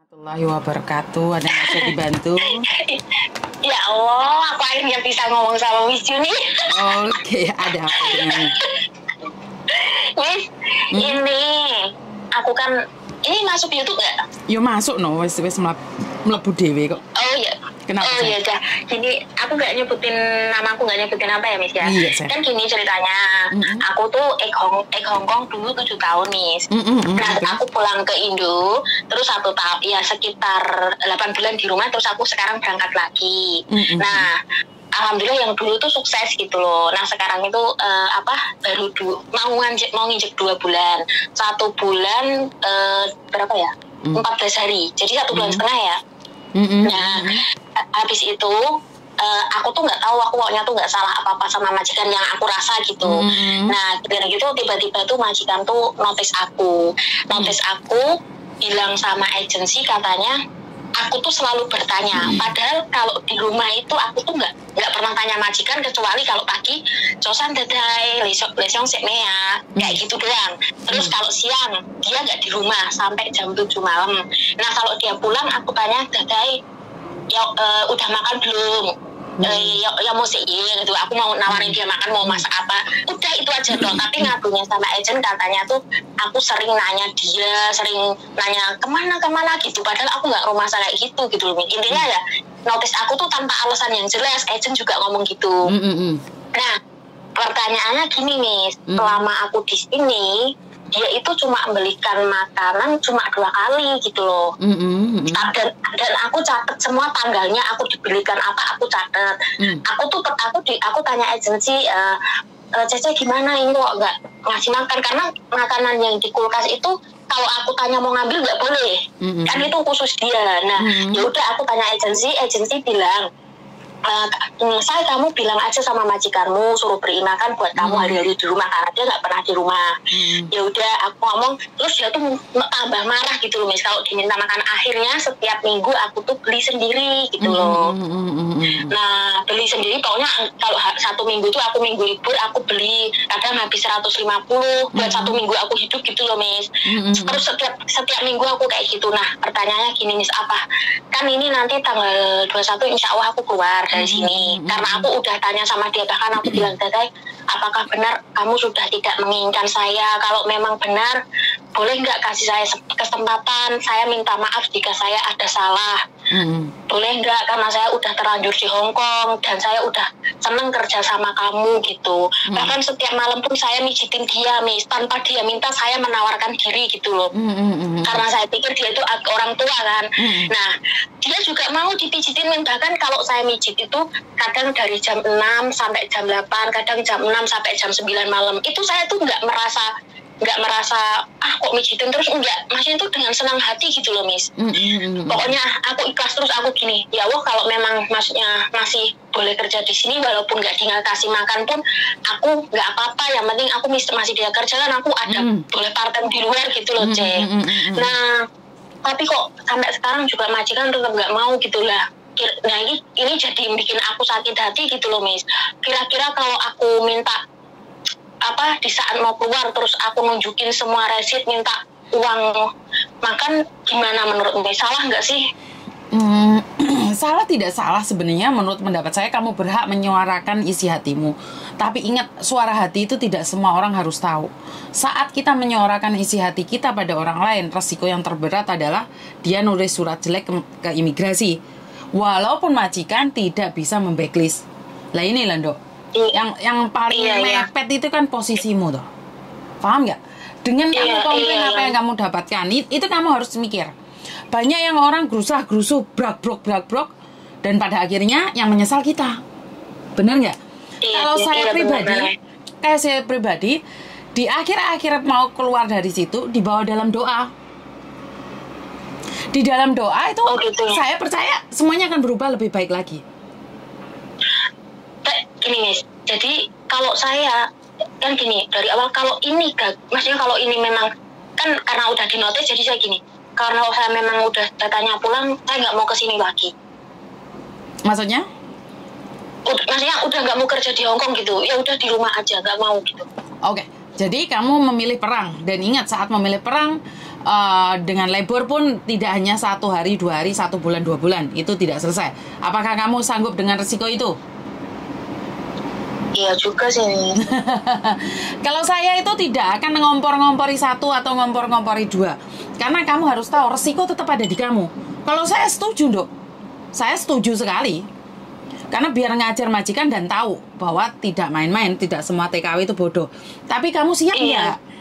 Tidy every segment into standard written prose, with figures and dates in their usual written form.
Warahmatullahi wabarakatuh. Ada yang bisa dibantu? Ya Allah, aku akhirnya bisa ngomong sama Wisnu nih. Oke, ada apa dengan Wis, ini aku kan ini masuk YouTube nggak? Yo masuk no, wis mlebu dhewe kok. Oh iya. Kenapa? Oh iya dah. Gini, aku nggak nyebutin nama, aku nggak nyebutin apa ya, Miss ya. Iya, saya. Kan gini ceritanya, aku tuh Hong Kong dulu 7 tahun, Miss. Nah, aku pulang ke Indo, terus 1 tahun, ya sekitar 8 bulan di rumah, terus aku sekarang berangkat lagi. Nah, alhamdulillah yang dulu tuh sukses gitu loh. Nah sekarang itu baru mau nginjek 2 bulan. 1 bulan berapa ya? 14 hari. Jadi 1 bulan setengah ya. Nah habis itu aku tuh nggak tahu, aku pokoknya tuh nggak salah apa-apa sama majikan yang aku rasa gitu. Nah dari gitu tiba-tiba tuh majikan tuh notice aku bilang sama agensi, katanya aku tuh selalu bertanya, padahal kalau di rumah itu aku tuh nggak pernah tanya majikan, kecuali kalau pagi cosan dadai lesong sekmea kayak gitu doang. Terus kalau siang dia nggak di rumah sampai jam 7 malam. Nah kalau dia pulang aku tanya, dadai ya udah makan belum? Ya mau sih gitu, aku mau nawarin dia makan, mau masak apa, udah itu aja dong. Tapi ngakunya sama agent katanya tuh aku sering nanya dia, sering nanya kemana gitu, padahal aku nggak rumah kayak gitu loh. Intinya ya notice aku tuh tanpa alasan yang jelas, agent juga ngomong gitu. Nah pertanyaannya gini nih, selama aku di sini dia itu cuma belikan makanan cuma 2 kali gitu loh. Dan aku catat semua tanggalnya, aku dibelikan apa aku catat. Aku tanya agensi, Cece gimana ini kok nggak ngasih makan, karena makanan yang di kulkas itu kalau aku tanya mau ngambil nggak boleh, kan itu khusus dia. Nah ya udah aku tanya agensi bilang, saya kamu bilang aja sama majikanmu suruh beri makan buat kamu hari-hari di rumah, karena dia nggak pernah di rumah. Ya udah aku ngomong, terus dia tuh tambah marah gitu loh, Miss, kalau diminta makan. Akhirnya setiap minggu aku tuh beli sendiri gitu loh. Nah beli sendiri, pokoknya kalau 1 minggu tuh aku minggu libur aku beli, kadang habis 150 buat 1 minggu aku hidup gitu loh, Miss. Terus setiap minggu aku kayak gitu. Nah pertanyaannya gini, Miss, kan ini nanti tanggal 21 insya Allah aku keluar dari sini, karena aku udah tanya sama dia, bahkan aku bilang, Dadai apakah benar kamu sudah tidak menginginkan saya? Kalau memang benar, boleh nggak kasih saya kesempatan, saya minta maaf jika saya ada salah. Boleh nggak, karena saya udah terlanjur di Hong Kong dan saya udah seneng kerja sama kamu gitu. Bahkan setiap malam pun saya mijitin dia, Miss, tanpa dia minta, saya menawarkan diri gitu loh. Karena saya pikir dia itu orang tua kan. Nah dia juga mau dipijitin, bahkan kalau saya mijit itu kadang dari jam 6 sampai jam 8, kadang jam 6 sampai jam 9 malam. Itu saya tuh nggak merasa kok mijitin terus, enggak, maksudnya itu dengan senang hati gitu loh, Miss. Pokoknya aku ikhlas, terus aku gini, ya Allah kalau memang maksudnya masih boleh kerja di sini walaupun nggak tinggal kasih makan pun, aku nggak apa-apa, yang penting aku masih dia kerja kan, aku ada boleh part time di luar gitu loh, Cek. Nah tapi kok sampai sekarang juga majikan tetap nggak mau gitu lah. Nah ini jadi bikin aku sakit hati gitu loh, Miss. Kira-kira kalau aku minta di saat mau keluar terus aku nunjukin semua resit minta uang makan, gimana menurut Miss? Salah nggak sih? Salah tidak salah sebenarnya, menurut pendapat saya kamu berhak menyuarakan isi hatimu. Tapi ingat, suara hati itu tidak semua orang harus tahu. Saat kita menyuarakan isi hati kita pada orang lain, resiko yang terberat adalah dia nulis surat jelek ke imigrasi, walaupun majikan tidak bisa membacklist. Lah ini Lando, yang paling mepet itu kan posisimu toh. Paham nggak? Dengan kamu komplain apa yang kamu dapatkan, itu kamu harus mikir. Banyak yang orang gerusah-gerusuh, brak-brok, dan pada akhirnya yang menyesal kita. Bener nggak? Kalau saya pribadi, di akhir-akhir mau keluar dari situ, dibawa dalam doa. Di dalam doa itu, saya percaya semuanya akan berubah lebih baik lagi. Gini, Miss, jadi kalau saya, kan gini, dari awal kalau ini, maksudnya kalau ini memang, kan karena udah dinotis, jadi saya gini, karena saya memang udah datanya pulang, saya nggak mau kesini lagi. Maksudnya? Maksudnya udah nggak mau kerja di Hong Kong gitu, ya udah di rumah aja, nggak mau gitu. Oke, jadi kamu memilih perang, dan ingat saat memilih perang, dengan labor pun tidak hanya 1 hari, 2 hari, 1 bulan, 2 bulan, itu tidak selesai. Apakah kamu sanggup dengan resiko itu? Iya juga sih. Kalau saya itu tidak akan ngompor-ngompori 1 atau ngompor-ngompori 2, karena kamu harus tahu resiko tetap ada di kamu. Kalau saya setuju, Dok, saya setuju sekali, karena biar ngajar majikan dan tahu bahwa tidak main-main, tidak semua TKW itu bodoh. Tapi kamu siap nggak?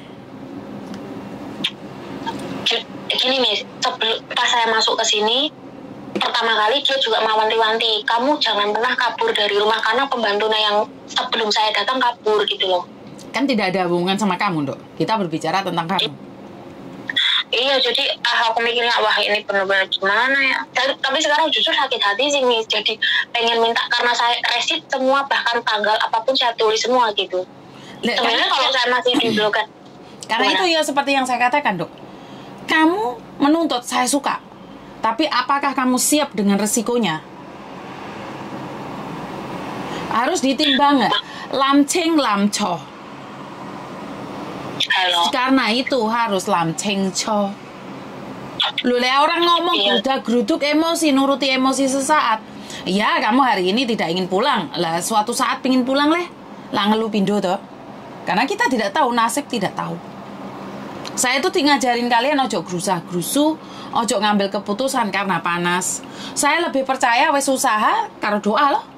Gini Miss, pas saya masuk ke sini pertama kali dia juga mewanti-wanti, kamu jangan pernah kabur dari rumah karena pembantunya yang sebelum saya datang kabur gitu loh. Kan tidak ada hubungan sama kamu, Dok. Kita berbicara tentang kamu. Iya, jadi aku mikirnya wah ini benar-benar gimana ya. Tapi sekarang jujur sakit hati sih Miss. Jadi pengen minta, karena saya resit semua, bahkan tanggal apapun saya tulis semua gitu. Sebenarnya kalau saya masih di blog kan. Karena itu ya seperti yang saya katakan, Dok. Kamu menuntut, saya suka. Tapi apakah kamu siap dengan resikonya? Harus ditimbang nggak? Lamceng lamco. Karena itu harus lamceng co. Lule orang ngomong geruduk emosi, nuruti emosi sesaat. Ya, kamu hari ini tidak ingin pulang. Lah suatu saat pingin pulang leh. Lah ngeluh pindo toh. Karena kita tidak tahu, nasib tidak tahu. Saya itu ngajarin kalian ojo gerusah-gerusu, ojo ngambil keputusan karena panas. Saya lebih percaya wes usaha karo doa loh.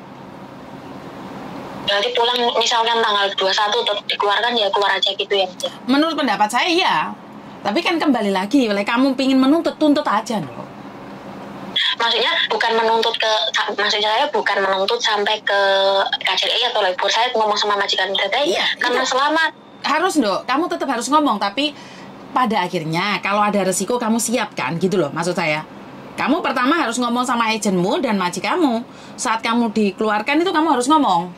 Berarti pulang misalkan tanggal 21 tetap dikeluarkan ya keluar aja gitu ya? Menurut pendapat saya ya. Tapi kan kembali lagi, oleh kamu pingin menuntut, tuntut aja loh. Maksudnya bukan menuntut maksudnya saya bukan menuntut sampai ke KJRI atau labor. Saya ngomong sama majikan saya, iya, karena itu selamat. Harus, Dok, kamu tetap harus ngomong, tapi pada akhirnya kalau ada resiko kamu siap kan, gitu loh maksud saya. Kamu pertama harus ngomong sama agenmu dan majikamu. Saat kamu dikeluarkan itu kamu harus ngomong.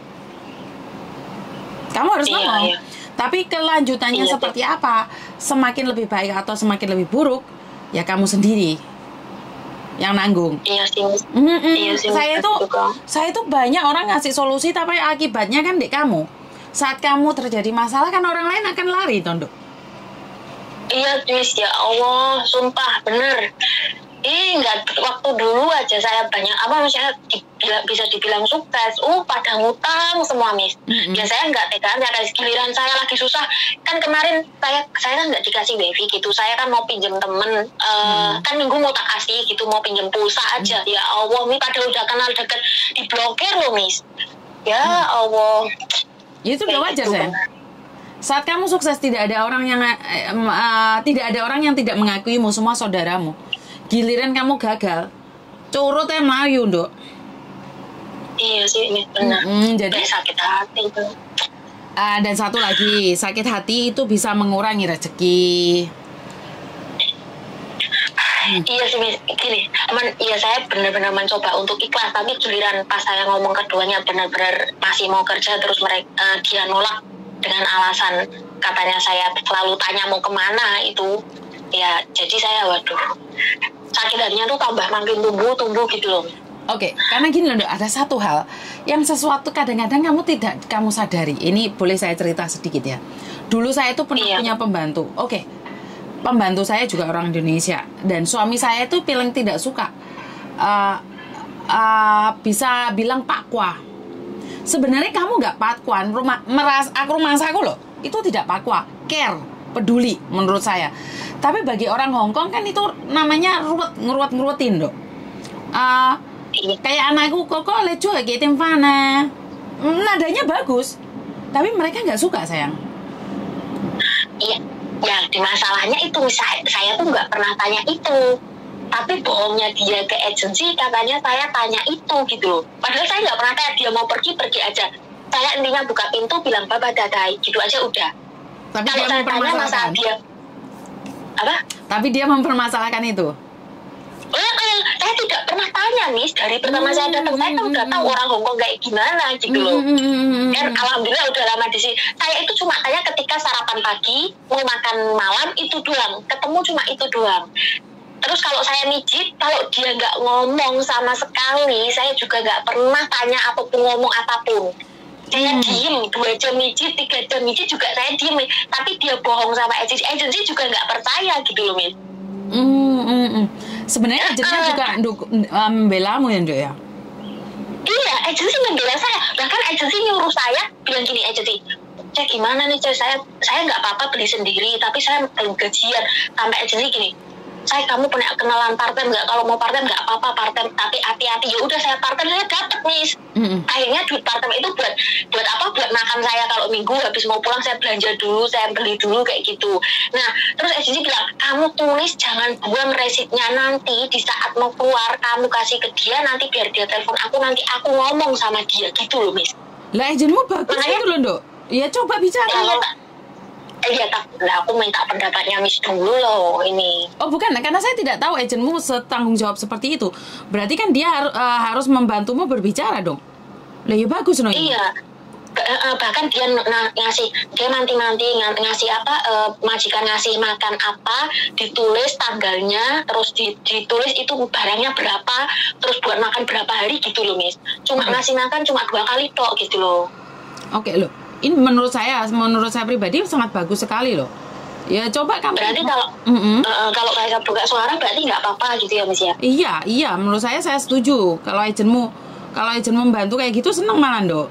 Kamu harus ngomong. Iya. Tapi kelanjutannya seperti apa? Semakin lebih baik atau semakin lebih buruk, ya kamu sendiri yang nanggung. Iya sih. Iya sih. Saya itu banyak orang ngasih solusi, tapi akibatnya kan dek kamu. Saat kamu terjadi masalah kan orang lain akan lari, Tondo. Iya, Miss, ya Allah, sumpah bener. Ini nggak, waktu dulu aja saya banyak misalnya bisa dibilang sukses, pada ngutang semua Miss. Ya saya nggak tegaan, ya giliran saya lagi susah. Kan kemarin saya kan nggak dikasih wifi gitu, saya kan mau pinjam temen, kan minggu mau tak kasih gitu, mau pinjam pulsa aja. Ya Allah, ini padahal udah kenal deket, diblokir loh Miss. Ya Allah. Ya itu udah wajar gitu, saat kamu sukses tidak ada orang yang tidak mengakuimu, semua saudaramu. Giliran kamu gagal, curut melayu, Dok. Iya sih, ini benar. Jadi sakit hati itu. Dan satu lagi, sakit hati itu bisa mengurangi rezeki. Iya sih, gini, iya saya benar-benar mencoba untuk ikhlas, tapi giliran pas saya ngomong keduanya benar-benar masih mau kerja, terus dia nolak dengan alasan katanya saya selalu tanya mau kemana itu, ya jadi saya waduh, sakit hatinya tuh tambah makin tumbuh gitu loh. Oke, karena gini loh, ada satu hal yang sesuatu kadang-kadang kamu sadari. Ini boleh saya cerita sedikit ya. Dulu saya itu pernah punya pembantu. Oke. Pembantu saya juga orang Indonesia dan suami saya itu paling tidak suka bisa bilang pakwa. Sebenarnya kamu nggak pakwan, rumah aku loh itu tidak pakwa, care, peduli menurut saya. Tapi bagi orang Hong Kong kan itu namanya ngeruat-ngeruatin loh. Kayak anakku kok lecu kayak tim fana, nadanya bagus, tapi mereka nggak suka sayang. Iya. Ya, di masalahnya itu saya tuh nggak pernah tanya itu, tapi bohongnya dia ke agensi katanya saya tanya itu gitu. Padahal saya nggak pernah tanya, dia mau pergi aja. Saya intinya buka pintu bilang baba dadai gitu aja udah. Tapi kalau saya tanya masalah dia apa? Tapi dia mempermasalahkan itu. Saya tidak pernah tanya Miss, dari pertama saya datang saya kan udah tahu orang Hongkong kayak gimana gitu loh. Dan alhamdulillah udah lama di sini. Saya itu cuma tanya ketika sarapan pagi, mau makan malam itu doang, ketemu cuma itu doang. Terus kalau saya mijit, kalau dia nggak ngomong sama sekali, saya juga nggak pernah tanya ataupun ngomong apapun. Saya diem 2 jam mijit, 3 jam mijit juga saya diem, tapi dia bohong sama agensi juga nggak percaya gitu loh, Miss. Sebenarnya agensinya juga membelamu ya, Dok ya? Iya, agensi membela saya. Bahkan agensi nyuruh saya bilang gini, agensi, cek gimana nih, cek saya nggak apa-apa beli sendiri, tapi saya belum gajian. Sampai agensi gini, saya kamu punya kenalan part-time nggak? Kalau mau part-time nggak apa-apa part-time, tapi hati-hati. Ya udah saya part-time, saya dapat, Miss. Akhirnya duit part-time itu buat apa? Buat makan saya kalau minggu habis mau pulang saya belanja dulu, saya beli dulu kayak gitu. Nah, terus agensi bilang, kamu tulis jangan buang resitnya, nanti di saat mau keluar kamu kasih ke dia, nanti biar dia telepon aku, nanti aku ngomong sama dia gitu loh, Miss. Lah agenmu bagus gitu loh, Dok. Ya coba bicara ya. Iya, aku minta pendapatnya Miss dulu loh ini. Oh bukan, karena saya tidak tahu agenmu setanggung jawab seperti itu. Berarti kan dia harus membantumu berbicara dong. Lah ya bagus loh. Iya. Bahkan dia manti-manti ngasih apa, majikan ngasih makan apa, ditulis tanggalnya, terus ditulis itu barangnya berapa, terus buat makan berapa hari gitu loh, Miss. Cuma ngasih makan cuma 2 kali tok gitu loh. Oke loh. Ini menurut saya pribadi sangat bagus sekali loh. Ya coba kamu. Berarti kalau saya buka suara berarti nggak apa-apa gitu ya, Miss ya? Iya. Menurut saya setuju. Kalau agenmu membantu kayak gitu seneng malah, Dok.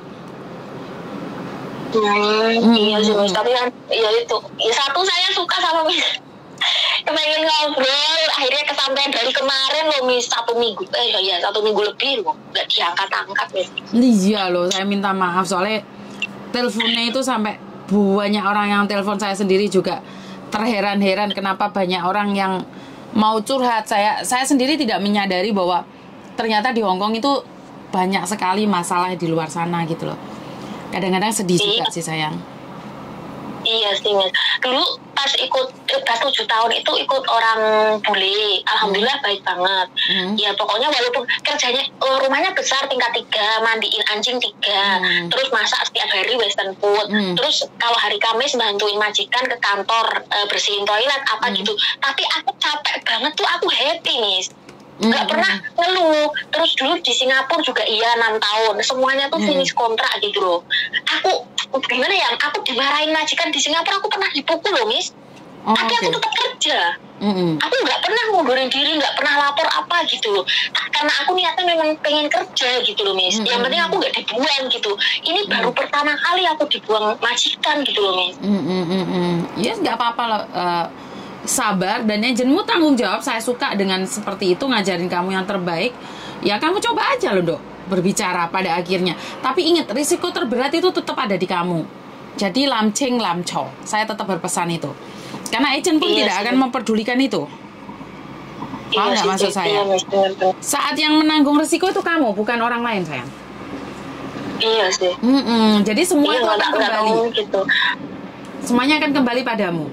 Iya sih, Miss. Tapi kan ya itu. Ya satu saya suka sama Miss. Pengen ngobrol, akhirnya kesampaian dari kemarin loh, Miss. 1 minggu. 1 minggu lebih loh. Nggak diangkat-angkat, Miss. Iya loh, saya minta maaf soalnya teleponnya itu sampai banyak orang yang telepon saya sendiri juga terheran-heran kenapa banyak orang yang mau curhat. Saya sendiri tidak menyadari bahwa ternyata di Hongkong itu banyak sekali masalah di luar sana gitu loh. Kadang-kadang sedih juga sih sayang. Iya sih, Miss. Dulu pas 7 tahun itu ikut orang bule, alhamdulillah baik banget. Ya pokoknya walaupun kerjanya rumahnya besar tingkat 3, mandiin anjing 3, terus masak setiap hari western food, terus kalau hari Kamis bantuin majikan ke kantor bersihin toilet apa gitu. Tapi aku capek banget tuh, aku happy, Miss. Nggak pernah ngeluh. Terus dulu di Singapura juga 6 tahun semuanya tuh finish kontrak gitu loh. Aku gimana ya, aku dimarahin majikan di Singapura, aku pernah dipukul loh, Miss. Tapi aku tetap kerja. Aku nggak pernah ngundurin diri, nggak pernah lapor apa gitu loh. Karena aku niatnya memang pengen kerja gitu loh, Miss. Yang penting aku nggak dibuang gitu. Ini baru pertama kali aku dibuang majikan gitu loh, Miss. Yes, nggak apa-apa loh. Sabar, dan agenmu tanggung jawab. Saya suka dengan seperti itu, ngajarin kamu yang terbaik. Ya kamu coba aja loh, Dok, berbicara pada akhirnya. Tapi ingat, risiko terberat itu tetap ada di kamu. Jadi lamceng lamco, saya tetap berpesan itu. Karena agen pun tidak akan memperdulikan itu. Paham nggak maksud saya? Saat yang menanggung risiko itu kamu, bukan orang lain, sayang. Iya sih. Jadi semua itu akan kembali. Gitu. Semuanya akan kembali padamu.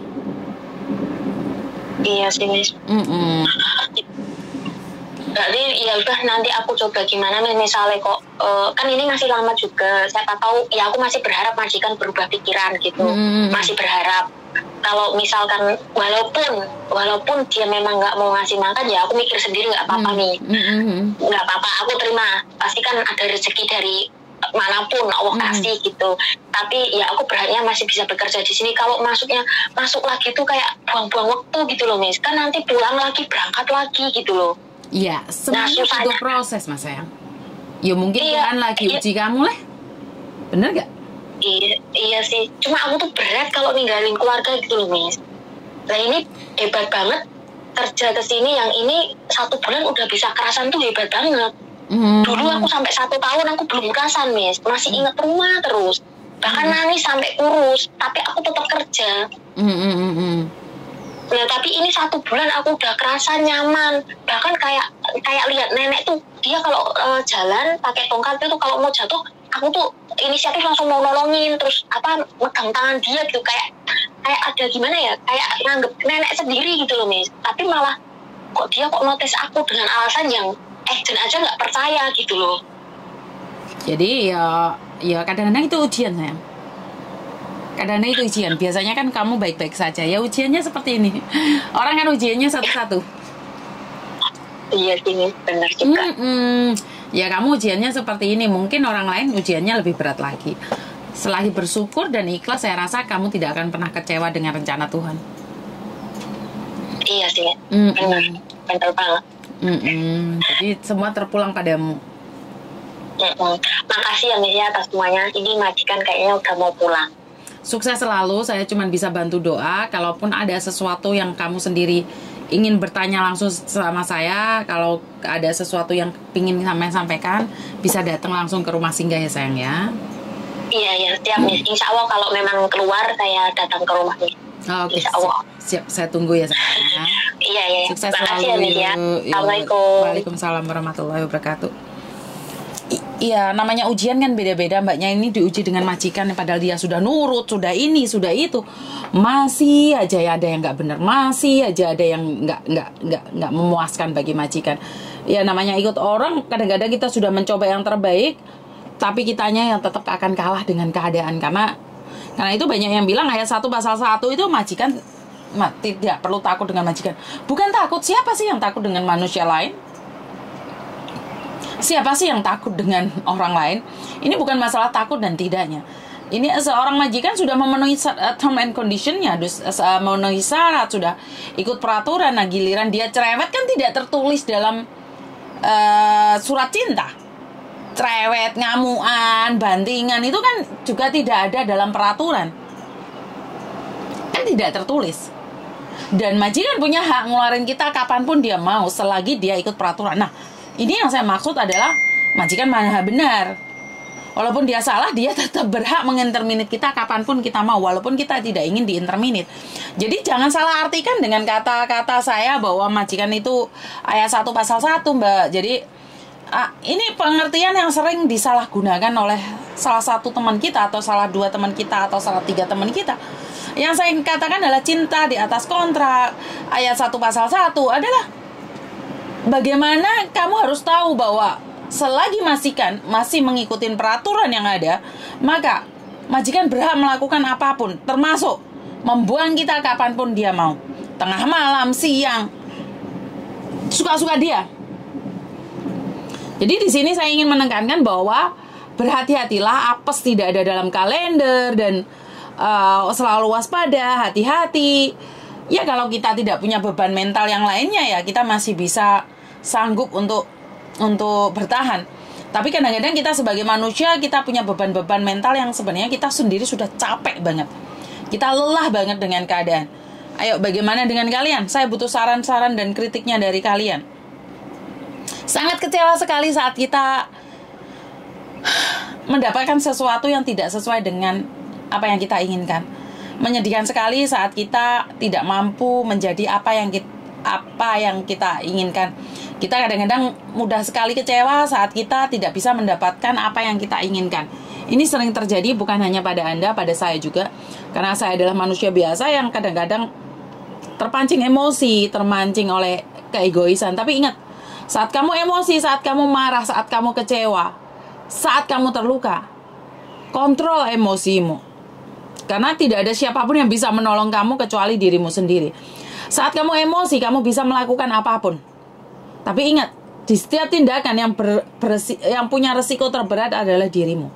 Iya sih, Miss. Berarti ya udah, nanti aku coba gimana misalnya kok kan ini masih lama juga, siapa tahu ya, aku masih berharap majikan berubah pikiran gitu. Masih berharap kalau misalkan walaupun dia memang nggak mau ngasih makan, ya aku mikir sendiri nggak apa-apa nih. Nggak apa-apa, aku terima, pasti kan ada rezeki dari manapun Allah kasih gitu. Tapi ya aku berharapnya masih bisa bekerja di sini. Kalau masuk lagi tuh kayak buang-buang waktu gitu loh, Miss. Kan nanti pulang lagi, berangkat lagi gitu loh. Iya, semuanya butuh proses, Mas sayang. Ya mungkin Tuhan lagi uji kamu lah. Bener gak? Iya sih. Cuma aku tuh berat kalau ninggalin keluarga gitu loh, Miss. Nah ini hebat banget, kerja kesini yang ini 1 bulan udah bisa kerasan tuh hebat banget. Dulu aku sampai 1 tahun aku belum kerasan, Miss. Masih inget rumah terus. Bahkan nangis sampai kurus. Tapi aku tetap kerja. Nah, tapi ini 1 bulan aku udah kerasa nyaman. Bahkan kayak lihat nenek tuh, dia kalau jalan pakai tongkat itu kalau mau jatuh, aku tuh inisiatif langsung mau nolongin, terus megang tangan dia gitu, kayak ada gimana ya, kayak nganggep nenek sendiri gitu loh, Miss. Tapi malah kok dia notice aku dengan alasan yang agent aja nggak percaya gitu loh. Jadi ya kadang-kadang itu ujian, sayang. Kadang-kadang itu ujian. Biasanya kan kamu baik-baik saja. Ya ujiannya seperti ini. Orang kan ujiannya satu-satu. Iya sih, benar juga. Ya kamu ujiannya seperti ini, mungkin orang lain ujiannya lebih berat lagi. Selagi bersyukur dan ikhlas, saya rasa kamu tidak akan pernah kecewa dengan rencana Tuhan. Iya sih, benar banget. Jadi semua terpulang padamu. Makasih ya Miss ya atas semuanya. Ini majikan kayaknya udah mau pulang. Sukses selalu, saya cuma bisa bantu doa. Kalaupun ada sesuatu yang kamu sendiri ingin bertanya langsung sama saya, kalau ada sesuatu yang ingin sampaikan, bisa datang langsung ke rumah singgah ya sayang ya. Iya, siap Miss. Insya Allah kalau memang keluar, saya datang ke rumah Miss. Oke, Insya Allah. Siap, saya tunggu ya sayang. Iya. Sukses Makasih selalu. Ya. Assalamualaikum. Waalaikumsalam warahmatullahi wabarakatuh. Iya, namanya ujian kan beda-beda. Mbaknya ini diuji dengan majikan, padahal dia sudah nurut, sudah ini, sudah itu, masih aja ya ada yang nggak benar, masih aja ada yang nggak memuaskan bagi majikan. Ya namanya ikut orang, kadang-kadang kita sudah mencoba yang terbaik, tapi kitanya yang tetap akan kalah dengan keadaan. Karena itu banyak yang bilang ayat 1 pasal 1 itu majikan tidak perlu takut dengan majikan. Bukan takut, siapa sih yang takut dengan manusia lain? Siapa sih yang takut dengan orang lain? Ini bukan masalah takut dan tidaknya. Ini seorang majikan sudah memenuhi term and condition-nya, memenuhi syarat, sudah ikut peraturan. Nah giliran dia cerewet kan tidak tertulis dalam surat cinta. Cerewet, ngamuan, bantingan itu kan juga tidak ada dalam peraturan. Kan tidak tertulis. Dan majikan punya hak ngeluarin kita kapanpun dia mau, selagi dia ikut peraturan. Nah, ini yang saya maksud adalah majikan maha benar. Walaupun dia salah, dia tetap berhak menginterminate kita kapanpun kita mau, walaupun kita tidak ingin diinterminate. Jadi jangan salah artikan dengan kata-kata saya bahwa majikan itu ayat 1 pasal 1, Mbak. Jadi ini pengertian yang sering disalahgunakan oleh salah satu teman kita, atau salah 2 teman kita, atau salah 3 teman kita. Yang saya katakan adalah cinta di atas kontrak. Ayat 1 pasal 1 adalah bagaimana kamu harus tahu bahwa selagi majikan masih mengikuti peraturan yang ada, maka majikan berhak melakukan apapun, termasuk membuang kita kapanpun dia mau, tengah malam, siang, suka-suka dia. Jadi di sini saya ingin menekankan bahwa berhati-hatilah, apes tidak ada dalam kalender, dan selalu waspada, hati-hati. Ya kalau kita tidak punya beban mental yang lainnya, ya kita masih bisa sanggup untuk bertahan. Tapi kadang-kadang kita sebagai manusia, kita punya beban-beban mental yang sebenarnya kita sendiri sudah capek banget. Kita lelah banget dengan keadaan. Ayo, bagaimana dengan kalian? Saya butuh saran-saran dan kritiknya dari kalian. Sangat kecewa sekali saat kita mendapatkan sesuatu yang tidak sesuai dengan apa yang kita inginkan. Menyedihkan sekali saat kita tidak mampu menjadi apa yang kita inginkan. Kita kadang-kadang mudah sekali kecewa saat kita tidak bisa mendapatkan apa yang kita inginkan. Ini sering terjadi bukan hanya pada Anda, pada saya juga. Karena saya adalah manusia biasa yang kadang-kadang terpancing emosi, termancing oleh keegoisan. Tapi ingat, saat kamu emosi, saat kamu marah, saat kamu kecewa, saat kamu terluka, kontrol emosimu. Karena tidak ada siapapun yang bisa menolong kamu kecuali dirimu sendiri. Saat kamu emosi, kamu bisa melakukan apapun. Tapi ingat, di setiap tindakan yang punya resiko terberat adalah dirimu.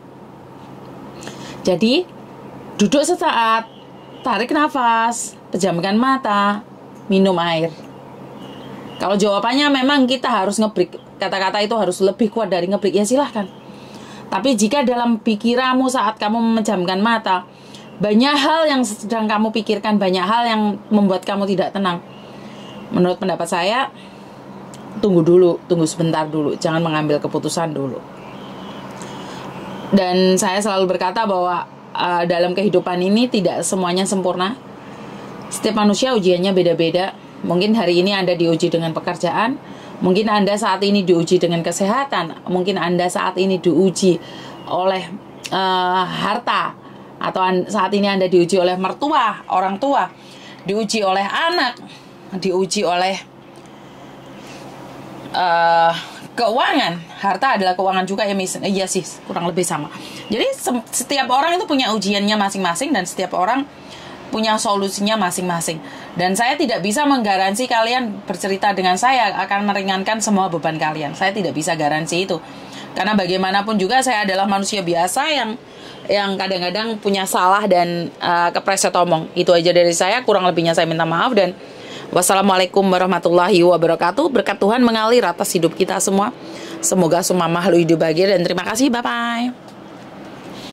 Jadi, duduk sesaat, tarik nafas, pejamkan mata, minum air. Kalau jawabannya memang kita harus ngebreak, kata-kata itu harus lebih kuat dari ngebreak, ya silahkan. Tapi jika dalam pikiranmu saat kamu memejamkan mata, banyak hal yang sedang kamu pikirkan, banyak hal yang membuat kamu tidak tenang, menurut pendapat saya, tunggu sebentar dulu, jangan mengambil keputusan dulu. Dan saya selalu berkata bahwa dalam kehidupan ini tidak semuanya sempurna. Setiap manusia ujiannya beda-beda. Mungkin hari ini Anda diuji dengan pekerjaan, mungkin Anda saat ini diuji dengan kesehatan, mungkin Anda saat ini diuji oleh harta, atau saat ini Anda diuji oleh mertua, orang tua, diuji oleh anak, diuji oleh keuangan. Harta adalah keuangan juga ya, iya sih, kurang lebih sama. Jadi setiap orang itu punya ujiannya masing-masing, dan setiap orang punya solusinya masing-masing. Dan saya tidak bisa menggaransi kalian bercerita dengan saya akan meringankan semua beban kalian. Saya tidak bisa garansi itu. Karena bagaimanapun juga saya adalah manusia biasa yang kadang-kadang punya salah dan kepreset omong. Itu aja dari saya, kurang lebihnya saya minta maaf dan wassalamualaikum warahmatullahi wabarakatuh. Berkat Tuhan mengalir atas hidup kita semua. Semoga semua makhluk hidup bahagia dan terima kasih. Bye-bye.